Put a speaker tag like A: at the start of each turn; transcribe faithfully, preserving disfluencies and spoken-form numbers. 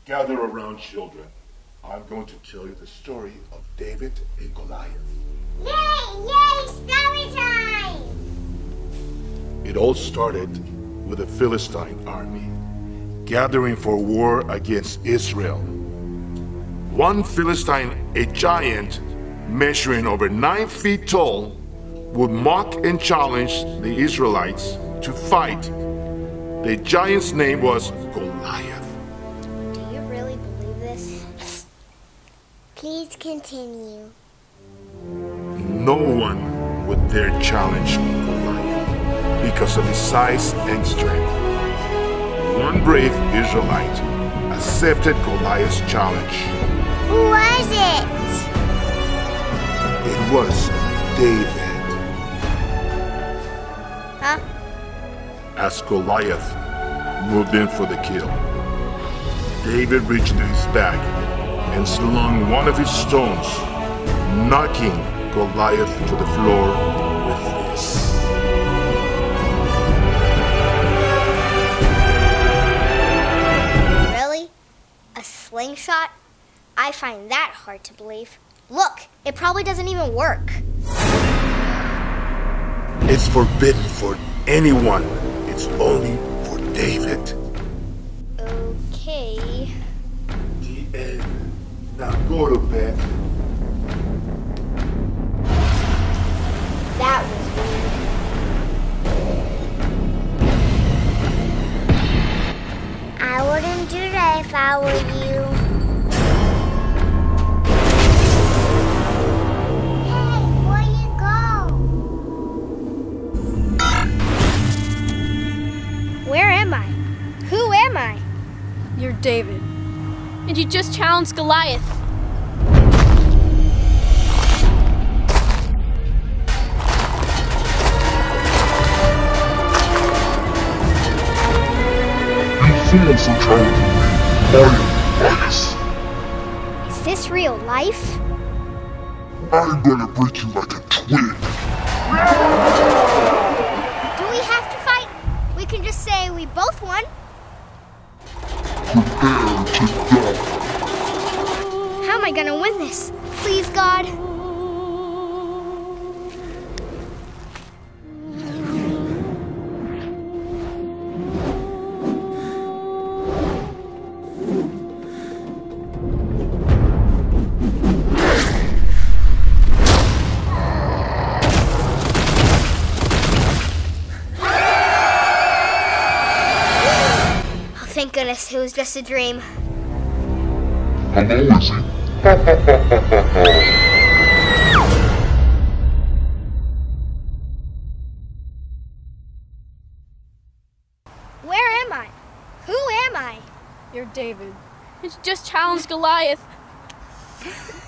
A: Gather around, children. I'm going to tell you the story of David and Goliath.
B: Yay! Yay! Story time!
A: It all started with a Philistine army gathering for war against Israel. One Philistine, a giant measuring over nine feet tall, would mock and challenge the Israelites to fight. The giant's name was Goliath.
B: Do you really believe this? Please continue.
A: No one would dare challenge Goliath because of his size and strength. One brave Israelite accepted Goliath's challenge.
B: Who was it?
A: It was David.
B: Huh?
A: As Goliath moved in for the kill, David reached into his bag and slung one of his stones, knocking Goliath to the floor with this.
B: Really? A slingshot? I find that hard to believe. Look, it probably doesn't even work.
A: It's forbidden for anyone. It's only for David.
B: Okay.
A: The end. Now go to bed.
B: That was weird. I wouldn't do that if I were you. Hey, where you go? Where am I? Who am I?
C: You're David, and you just challenged Goliath.
D: You fools for challenging me. I am Goliath.
B: Is this real life?
D: I'm gonna break you like a twig.
B: Do we have to fight? We can just say we both won.
D: Prepare to die.
B: How am I gonna win this? Please, God. Thank goodness it was just a dream.
D: Hello, Izzy.
B: Where am I? Who am I?
C: You're David, and you just challenged Goliath.